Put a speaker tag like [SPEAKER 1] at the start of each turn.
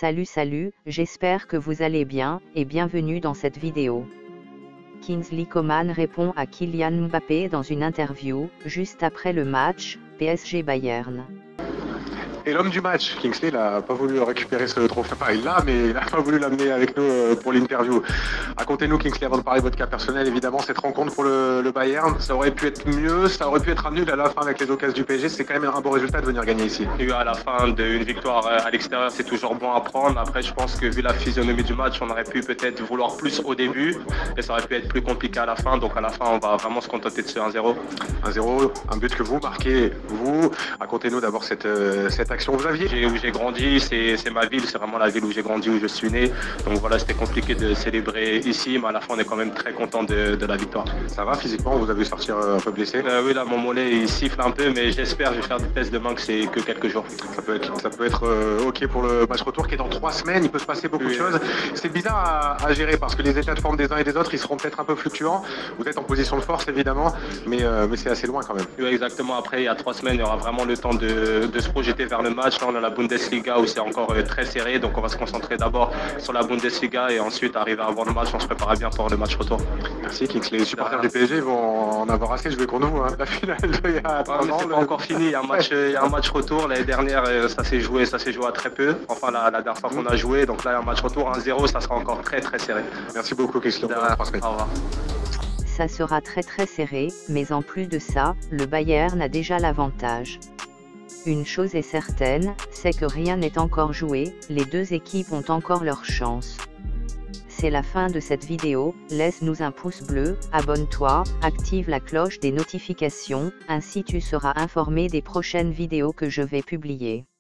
[SPEAKER 1] Salut, j'espère que vous allez bien, et bienvenue dans cette vidéo. Kingsley Coman répond à Kylian Mbappé dans une interview, juste après le match, PSG Bayern.
[SPEAKER 2] Et l'homme du match, Kingsley, n'a pas voulu récupérer ce trophée. Enfin, il l'a, mais il n'a pas voulu l'amener avec nous pour l'interview. Racontez-nous, Kingsley, avant de parler de votre cas personnel, évidemment, cette rencontre pour le Bayern, ça aurait pu être mieux, ça aurait pu être nul à la fin avec les occasions du PSG. C'est quand même un bon résultat de venir gagner ici.
[SPEAKER 3] Et à la fin d'une victoire à l'extérieur, c'est toujours bon à prendre. Après, je pense que vu la physionomie du match, on aurait pu peut-être vouloir plus au début, et ça aurait pu être plus compliqué à la fin. Donc à la fin, on va vraiment se contenter de ce 1-0.
[SPEAKER 2] 1-0, un but que vous marquez, vous. Racontez-nous d'abord cette action. Vous aviez
[SPEAKER 3] Où j'ai grandi, c'est ma ville, c'est vraiment la ville où j'ai grandi, où je suis né. Donc voilà, c'était compliqué de célébrer ici, mais à la fin, on est quand même très content de la victoire.
[SPEAKER 2] Ça va physiquement? Vous avez sortir un peu blessé?
[SPEAKER 3] Oui, là, mon mollet, il siffle un peu, mais j'espère, je vais faire des tests demain, que c'est que quelques jours.
[SPEAKER 2] Ça peut être OK pour le match retour qui est dans 3 semaines. Il peut se passer beaucoup de choses. C'est bizarre à gérer parce que les états de forme des uns et des autres, ils seront peut-être un peu fluctuants. Vous êtes en position de force, évidemment, mais c'est assez loin quand même.
[SPEAKER 3] Oui, exactement. Après, il y a 3 semaines, il y aura vraiment le temps de se projeter vers le match. Là, on a la Bundesliga où c'est encore très serré, donc on va se concentrer d'abord sur la Bundesliga et ensuite arriver avant le match, on se prépare bien pour le match retour.
[SPEAKER 2] Merci Kingsley. Les supporters du PSG vont en avoir assez joué pour nous. La finale il y a 3 ans.
[SPEAKER 3] C'est pas encore fini, il y a un match retour. L'année dernière, ça s'est joué à très peu. Enfin, la dernière fois qu'on a joué, donc là, il y a un match retour 1-0, ça sera encore très serré.
[SPEAKER 2] Merci beaucoup Kingsley.
[SPEAKER 3] Au revoir.
[SPEAKER 1] Ça sera très serré, mais en plus de ça, le Bayern a déjà l'avantage. Une chose est certaine, c'est que rien n'est encore joué, les deux équipes ont encore leur chance. C'est la fin de cette vidéo, laisse-nous un pouce bleu, abonne-toi, active la cloche des notifications, ainsi tu seras informé des prochaines vidéos que je vais publier.